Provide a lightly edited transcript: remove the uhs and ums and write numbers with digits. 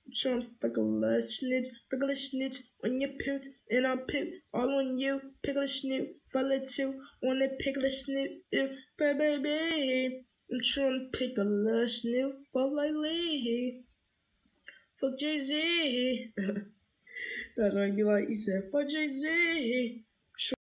Trump pickle snitch on your pit, and I pit all on you, pickle snip, follow too, on the pickle snip, baby. I'm trying to pickle snip, fuck like Lee, fuck Jay-Z. That's what I be like, he said, fuck Jay-Z.